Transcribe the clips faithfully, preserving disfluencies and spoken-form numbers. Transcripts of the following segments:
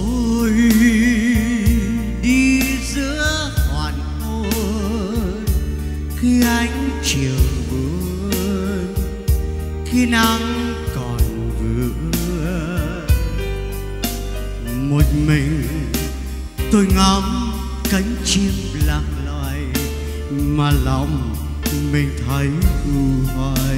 tôi đi giữa hoàng hôn, khi ánh chiều buồn, khi nắng còn vương, một mình tôi ngắm cánh chim lạc loài, mà lòng mình thấy u hoài.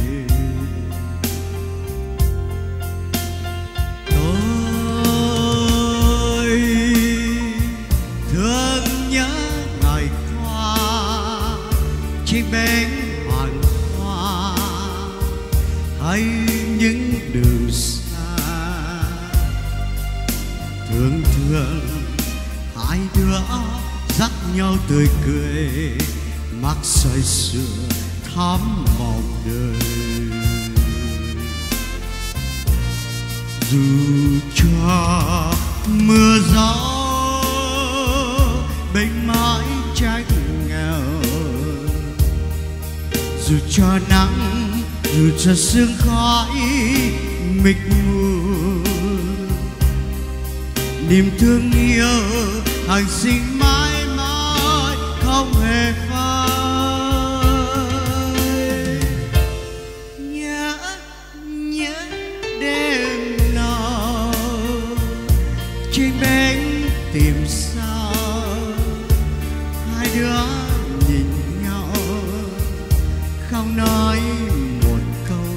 Tôi thương nhớ ngày qua trên bến hoàng hoa, hay những đường xa. Thường thường hai đứa dắt nhau tươi cười, mắt say sưa thắm mộng đời. Dù cho mưa gió bênh mãi trách nghèo, dù cho nắng, dù cho sương khói mịt mù, niềm thương yêu hành sinh mãi mãi không hề phai. Nhớ nhớ đêm nào trên bến tìm sao, hai đứa nhìn nhau không nói một câu,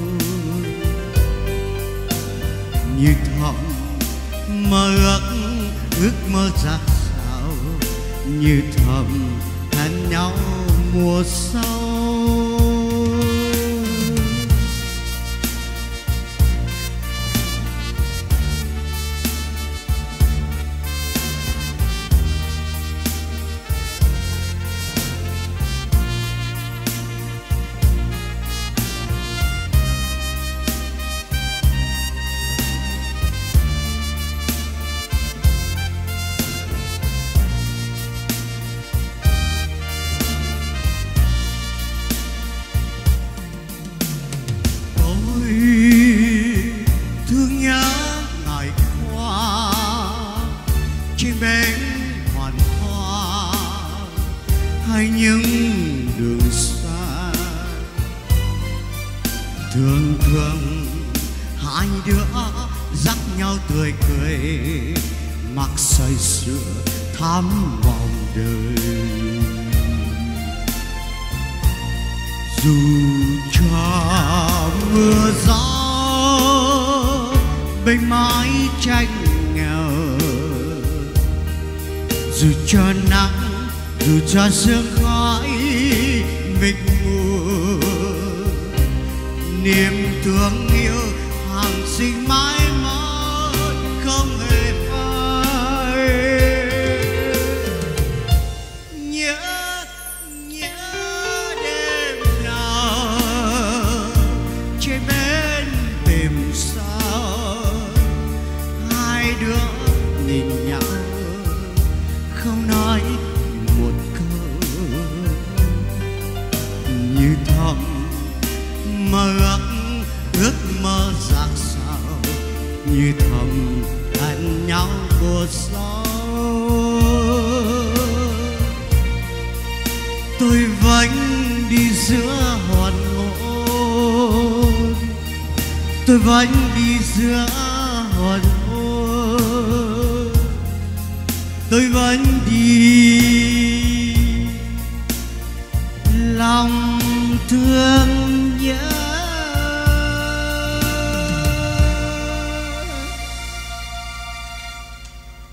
như thầm mơ ước ước mơ ra sao, như thầm hẹn nhau mùa sau. Thương nhớ ngày qua trên bến hoàng hoa, hay những đường xa. Thường thường hai đứa dắt nhau tươi cười, mắt say sưa thắm vòng đời. Dù cho mưa gió bênh mãi tranh nghèo, dù cho nắng, dù cho sương khói mịt mù, niềm thương yêu hàng sinh mãi mãi không hề phai. Nhớ nhớ đêm nào trên bến tìm sao, hai đứa nhìn nhau không nói một câu, như thầm mơ ước ước mơ ra sao, như thầm hẹn nhau mùa sau. Tôi vẫn đi giữa hoàng hôn, tôi vẫn đi giữa hoàng hôn, tôi vẫn đi